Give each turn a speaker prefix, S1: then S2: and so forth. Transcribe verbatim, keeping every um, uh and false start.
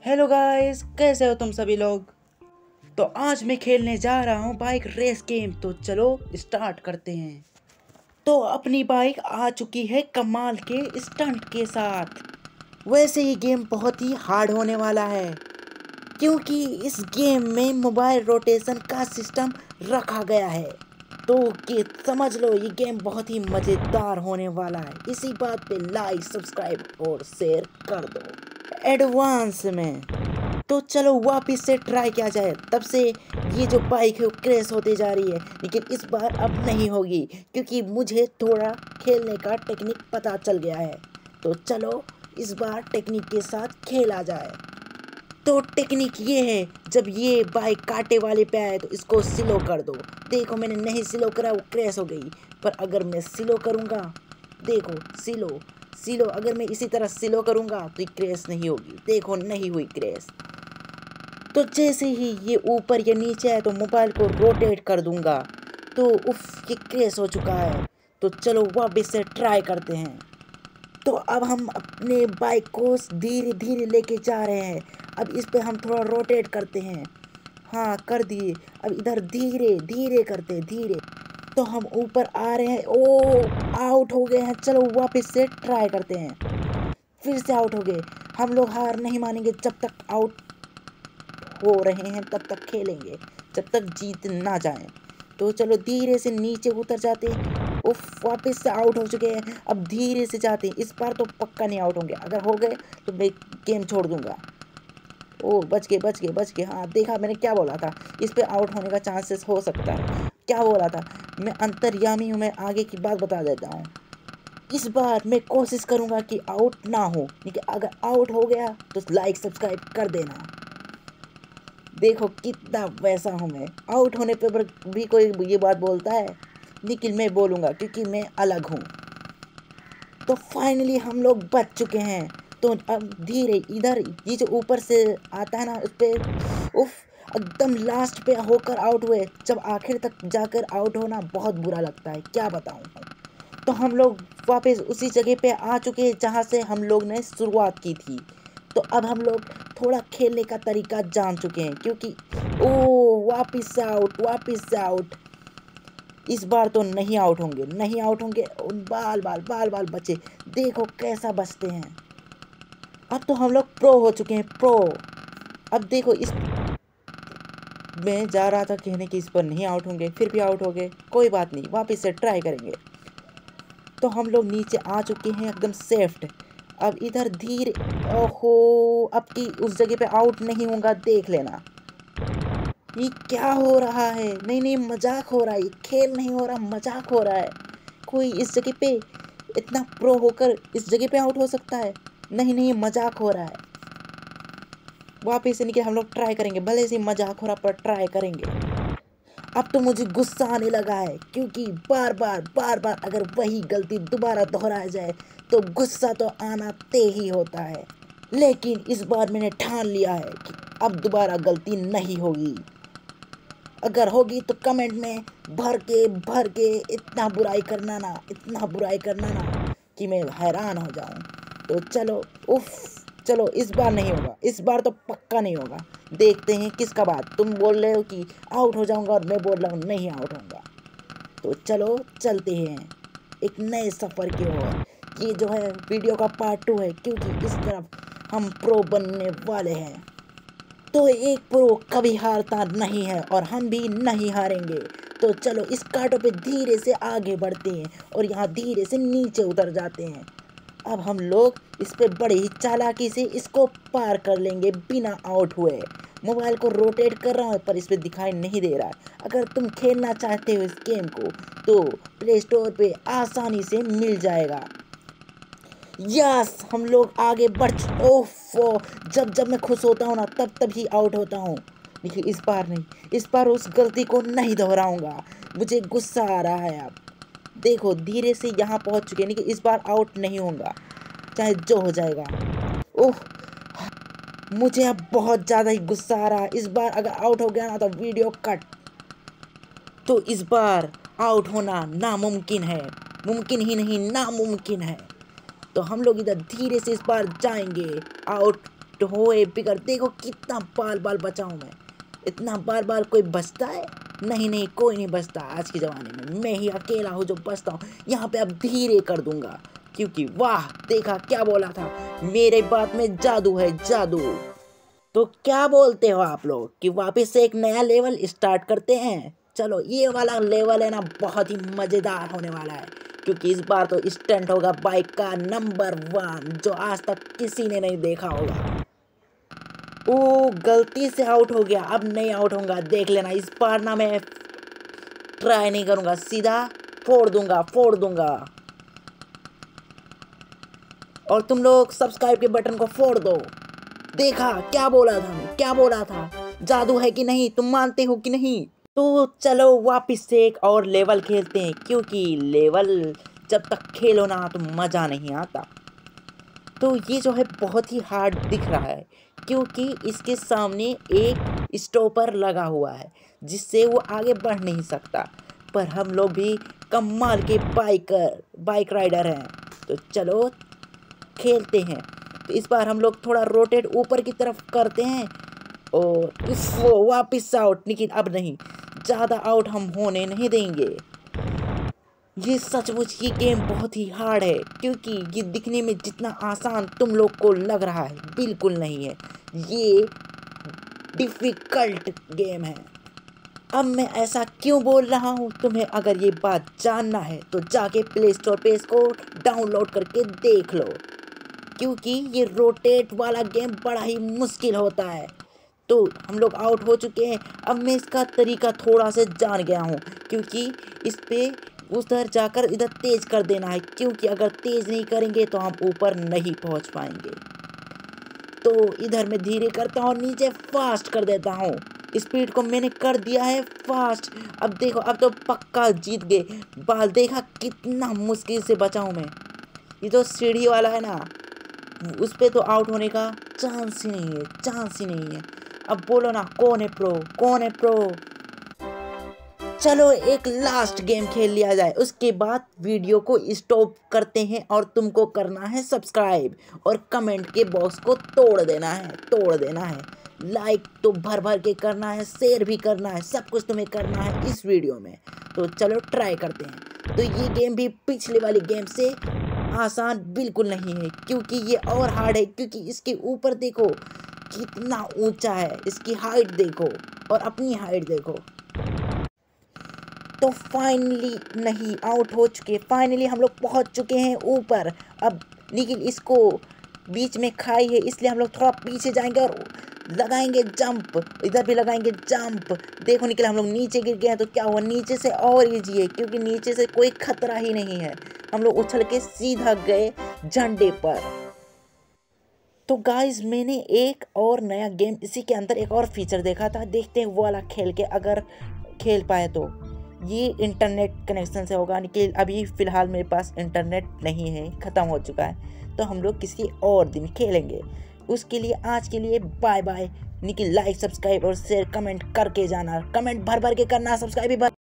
S1: Hello guys, कैसे हो तुम सभी लोग। तो आज मैं खेलने जा रहा हूँ बाइक रेस गेम। तो चलो स्टार्ट करते हैं। तो अपनी बाइक आ चुकी है कमाल के स्टंट के साथ। वैसे ये गेम बहुत ही हार्ड होने वाला है क्योंकि इस गेम में मोबाइल रोटेशन का सिस्टम रखा गया है। तो कि समझ लो ये गेम बहुत ही मज़ेदार होने वाला है। इसी बात पे लाइक, सब्सक्राइब और शेयर कर दो एडवांस में। तो चलो वापस से ट्राई किया जाए। तब से ये जो बाइक है वो क्रैश होते जा रही है, लेकिन इस बार अब नहीं होगी क्योंकि मुझे थोड़ा खेलने का टेक्निक पता चल गया है। तो चलो इस बार टेक्निक के साथ खेला जाए। तो टेक्निक ये है, जब ये बाइक कांटे वाले पे आए तो इसको स्लो कर दो। देखो मैंने नहीं स्लो करा, वो क्रैश हो गई। पर अगर मैं स्लो करूँगा, देखो स्लो स्लो अगर मैं इसी तरह स्लो करूँगा तो ये क्रैश नहीं होगी। देखो नहीं हुई क्रैश। तो जैसे ही ये ऊपर या नीचे आए तो मोबाइल को रोटेट कर दूंगा। तो उफ, ये क्रैश हो चुका है। तो चलो वापस से ट्राई करते हैं। तो अब हम अपने बाइक को धीरे धीरे लेके जा रहे हैं। अब इस पे हम थोड़ा रोटेट करते हैं। हाँ कर दिए। अब इधर धीरे धीरे करते धीरे। तो हम ऊपर आ रहे हैं। ओ आउट हो गए हैं। चलो वापस से ट्राई करते हैं। फिर से आउट हो गए। हम लोग हार नहीं मानेंगे। जब तक आउट हो रहे हैं तब तक खेलेंगे, जब तक जीत ना जाए। तो चलो धीरे से नीचे उतर जाते हैं। उफ, वापस से आउट हो चुके हैं। अब धीरे से जाते हैं। इस बार तो पक्का नहीं आउट होंगे। अगर हो गए तो मैं गेम छोड़ दूंगा। ओ बच गए बच गए बच गए। हाँ देखा मैंने क्या बोला था, इस पे आउट होने का चांसेस हो सकता है। क्या बोला था मैं, अंतर्यामी हूँ मैं। आगे की बात बता देता हूँ। इस बार मैं कोशिश करूँगा कि आउट ना हो, लेकिन अगर आउट हो गया तो लाइक सब्सक्राइब कर देना। देखो कितना वैसा हूँ मैं। आउट होने पे भी कोई ये बात बोलता है, लेकिन मैं बोलूँगा क्योंकि मैं अलग हूँ। तो फाइनली हम लोग बच चुके हैं। तो अब धीरे इधर ये जो ऊपर से आता है ना, उस पर उफ एकदम लास्ट पे होकर आउट हुए। जब आखिर तक जाकर आउट होना बहुत बुरा लगता है, क्या बताऊँ। तो हम लोग वापस उसी जगह पे आ चुके हैं जहाँ से हम लोग ने शुरुआत की थी। तो अब हम लोग थोड़ा खेलने का तरीका जान चुके हैं क्योंकि ओ वापस आउट वापस आउट। इस बार तो नहीं आउट होंगे नहीं आउट होंगे। बाल बाल बाल बाल बचे। देखो कैसा बचते हैं। अब तो हम लोग प्रो हो चुके हैं, प्रो। अब देखो इस मैं जा रहा था कहने कि इस पर नहीं आउट होंगे, फिर भी आउट हो गए। कोई बात नहीं, वापस से ट्राई करेंगे। तो हम लोग नीचे आ चुके हैं एकदम सेफ्ट। अब इधर धीरे, ओहो अब की उस जगह पे आउट नहीं होगा, देख लेना। ये क्या हो रहा है। नहीं नहीं मजाक हो रहा है, ये खेल नहीं हो रहा, मजाक हो रहा है। कोई इस जगह पे इतना प्रो होकर इस जगह पे आउट हो सकता है। नहीं नहीं मजाक हो रहा है। वापिस से निकल हम लोग ट्राई करेंगे, भले से मजाक हो रहा पर ट्राई करेंगे। अब तो मुझे गुस्सा आने लगा है क्योंकि बार बार बार बार अगर वही गलती दोबारा दोहराया जाए तो गुस्सा तो आना तय ही होता है। लेकिन इस बार मैंने ठान लिया है कि अब दोबारा गलती नहीं होगी। अगर होगी तो कमेंट में भर के भर के इतना बुराई करना ना, इतना बुराई करना ना कि मैं हैरान हो जाऊं। तो चलो उफ, चलो इस बार नहीं होगा, इस बार तो पक्का नहीं होगा। देखते हैं किसका बात। तुम बोल रहे हो कि आउट हो जाऊंगा और मैं बोल रहा हूँ नहीं आउट होऊंगा। तो चलो चलते हैं एक नए सफ़र की ओर। ये जो है वीडियो का पार्ट टू है क्योंकि इस तरफ हम प्रो बनने वाले हैं। तो एक प्रो कभी हारता नहीं है और हम भी नहीं हारेंगे। तो चलो इस कांटों पे धीरे से आगे बढ़ते हैं और यहाँ धीरे से नीचे उतर जाते हैं। अब हम लोग इस पे बड़ी ही चालाकी से इसको पार कर लेंगे बिना आउट हुए। मोबाइल को रोटेट कर रहा हूँ पर इस पे दिखाई नहीं दे रहा है। अगर तुम खेलना चाहते हो इस गेम को तो प्ले स्टोर पे आसानी से मिल जाएगा। यस हम लोग आगे बढ़। ओफो, जब जब मैं खुश होता हूँ ना तब तब ही आउट होता हूँ, लेकिन इस बार नहीं। इस बार उस गलती को नहीं दोहराऊंगा। मुझे गुस्सा आ रहा है। अब देखो धीरे से यहाँ पहुँच चुके हैं, लेकिन इस बार आउट नहीं होऊंगा चाहे जो हो जाएगा। ओह मुझे अब बहुत ज़्यादा ही गुस्सा आ रहा है। इस बार अगर आउट हो गया ना तो वीडियो कट। तो इस बार आउट होना नामुमकिन है, मुमकिन ही नहीं नामुमकिन है। तो हम लोग इधर धीरे से इस बार जाएंगे आउट होए बिगड़। देखो कितना बाल बाल बचा हूँ मैं। इतना बार बार कोई बचता है? नहीं नहीं, कोई नहीं बचता आज के ज़माने में। मैं ही अकेला हूँ जो बचता हूँ। यहाँ पे अब धीरे कर दूंगा क्योंकि वाह, देखा क्या बोला था, मेरे बात में जादू है, जादू। तो क्या बोलते हो आप लोग कि वापस से एक नया लेवल स्टार्ट करते हैं? चलो, ये वाला लेवल है ना, बहुत ही मज़ेदार होने वाला है क्योंकि इस बार तो स्टंट होगा बाइक का नंबर वन, जो आज तक किसी ने नहीं देखा होगा। ओ, गलती से आउट हो गया, अब नहीं आउट होऊंगा, देख लेना। इस बार ना मैं ट्राई नहीं करूंगा, सीधा फोड़ दूंगा, फोड़ दूंगा। और तुम लोग सब्सक्राइब के बटन को फोड़ दो। देखा क्या बोला था मैं, क्या बोला था, जादू है कि नहीं, तुम मानते हो कि नहीं? तो चलो वापस से एक और लेवल खेलते हैं क्योंकि लेवल जब तक खेलो ना तो मज़ा नहीं आता। तो ये जो है बहुत ही हार्ड दिख रहा है क्योंकि इसके सामने एक स्टॉपर लगा हुआ है जिससे वो आगे बढ़ नहीं सकता। पर हम लोग भी कमाल के बाइकर बाइक राइडर हैं, तो चलो खेलते हैं। तो इस बार हम लोग थोड़ा रोटेट ऊपर की तरफ करते हैं और उस वो वापस आउट, लेकिन अब नहीं, ज़्यादा आउट हम होने नहीं देंगे। ये सचमुच ये गेम बहुत ही हार्ड है क्योंकि ये दिखने में जितना आसान तुम लोग को लग रहा है, बिल्कुल नहीं है। ये डिफ़िकल्ट गेम है। अब मैं ऐसा क्यों बोल रहा हूँ, तुम्हें अगर ये बात जानना है तो जाके प्ले स्टोर पे इसको डाउनलोड करके देख लो क्योंकि ये रोटेट वाला गेम बड़ा ही मुश्किल होता है। तो हम लोग आउट हो चुके हैं। अब मैं इसका तरीका थोड़ा सा जान गया हूँ क्योंकि इस पे उधर जाकर इधर तेज़ कर देना है क्योंकि अगर तेज़ नहीं करेंगे तो हम ऊपर नहीं पहुँच पाएंगे। तो इधर मैं धीरे करता हूँ, नीचे फास्ट कर देता हूँ। स्पीड को मैंने कर दिया है फास्ट। अब देखो, अब तो पक्का जीत गए। बाल देखा कितना मुश्किल से बचा हूँ मैं। ये जो सीढ़ी वाला है ना, उस पे तो आउट होने का चांस ही नहीं है, चांस ही नहीं है। अब बोलो ना, कौन है प्रो, कौन है प्रो? चलो एक लास्ट गेम खेल लिया जाए, उसके बाद वीडियो को स्टॉप करते हैं और तुमको करना है सब्सक्राइब और कमेंट के बॉक्स को तोड़ देना है, तोड़ देना है। लाइक तो भर भर के करना है, शेयर भी करना है, सब कुछ तुम्हें करना है इस वीडियो में। तो चलो ट्राई करते हैं। तो ये गेम भी पिछले वाली गेम से आसान बिल्कुल नहीं है क्योंकि ये और हार्ड है क्योंकि इसके ऊपर देखो कितना ऊंचा है, इसकी हाइट देखो और अपनी हाइट देखो। तो फाइनली नहीं, आउट हो चुके, फाइनली हम लोग पहुंच चुके हैं ऊपर। अब लेकिन इसको बीच में खाई है इसलिए हम लोग थोड़ा पीछे जाएंगे और लगाएंगे जंप, इधर भी लगाएंगे जंप। देखो निकले, हम लोग नीचे गिर गए हैं। तो क्या हुआ, नीचे से और इजी है क्योंकि नीचे से कोई खतरा ही नहीं है। हम लोग उछल के सीधा गए झंडे पर। तो गाइस, मैंने एक और नया गेम, इसी के अंदर एक और फीचर देखा था, देखते हैं वो वाला खेल के, अगर खेल पाए तो। ये इंटरनेट कनेक्शन से होगा, लेकिन अभी फ़िलहाल मेरे पास इंटरनेट नहीं है, ख़त्म हो चुका है। तो हम लोग किसी और दिन खेलेंगे। उसके लिए आज के लिए बाय बाय। निकल, लाइक सब्सक्राइब और शेयर कमेंट करके जाना, कमेंट भर भर के करना, सब्सक्राइब भी भर